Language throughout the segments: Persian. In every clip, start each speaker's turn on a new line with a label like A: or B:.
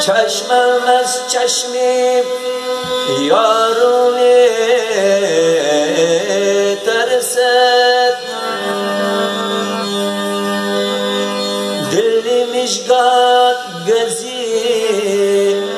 A: چشمم از چشم یارو ترسد دل مشگات گزی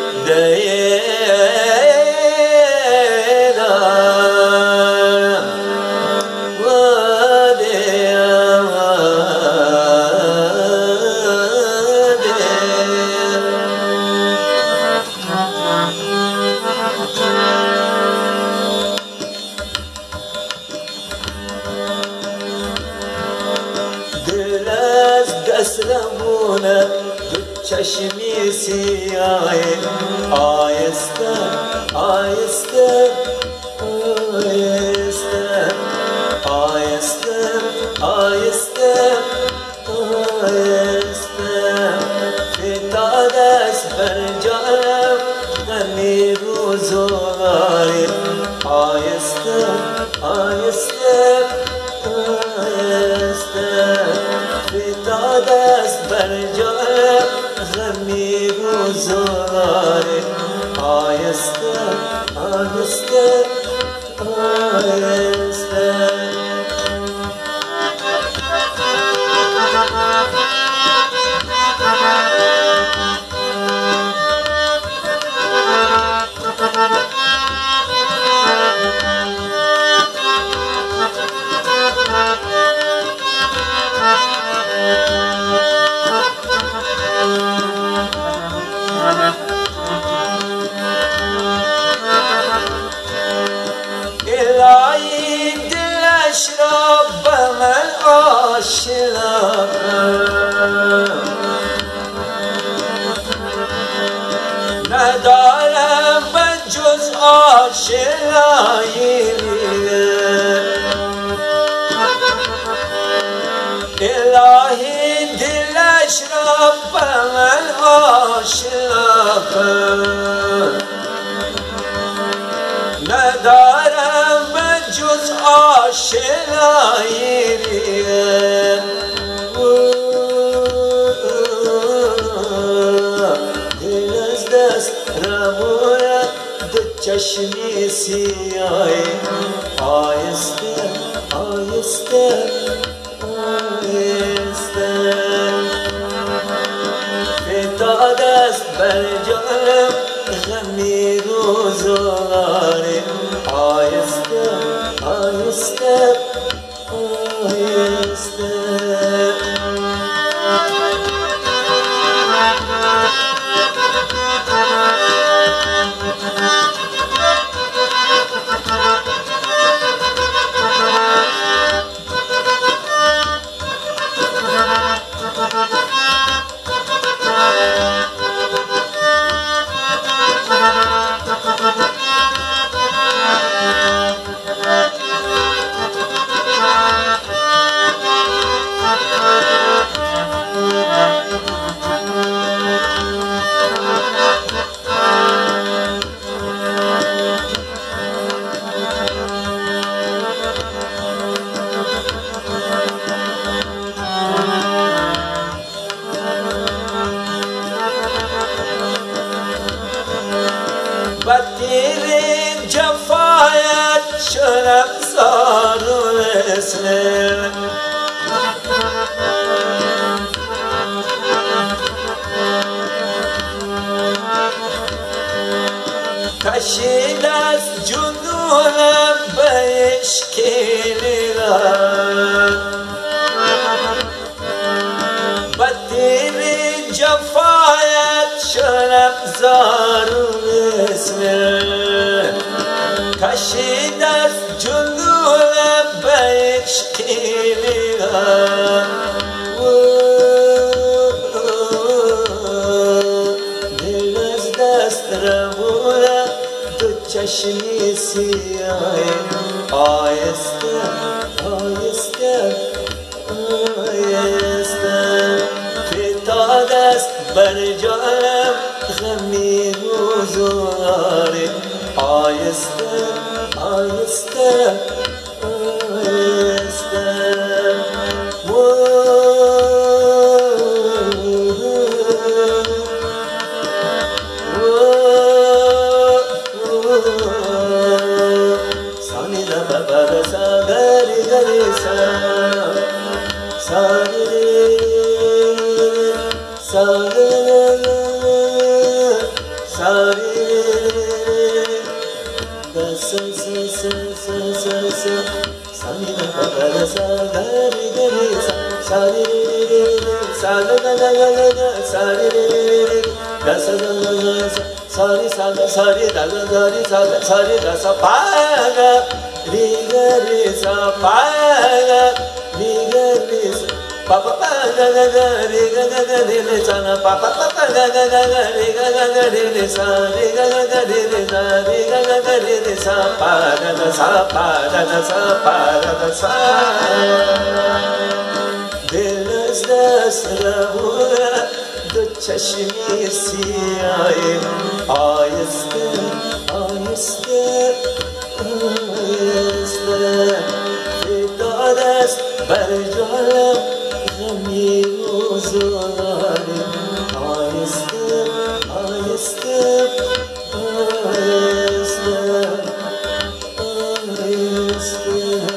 A: اسلمونه چشمی سیاه آیسته آیسته آیسته آیسته آیسته آیسته فتاد است بر جانم غمی روزگاری آیسته آیسته آیسته فتاد است بر جانم غمی روزگاری آیسته آیسته آیسته الهی دلش را به من آشنا ندارم به جز آشنایی الهی دلش را به من آشنا ندارم به جز آشنایی دل از دست رمونه دو چشمی سیاه آیسته آیسته آیسته فتاد است بر جانم غمی روزگاری آیسته آیسته آیسته بدیر جفایت شدم زار و اسلم کشید از جنونم به اشکیلم بدیر جفایت شدم زار و اسلم کشید از جنونم به اشکیلم دل از دست رمونه دو چشمی سیاه آیسته آیسته آیسته فتاد است بر جانم غمی روزگاری آیسته آیسته آیسته دل از دست ربوده دو چشمی سیاهی آیسته آیسته آیسته فتاد است بر جانم غمی و زاری آیسته آیسته آیسته آیسته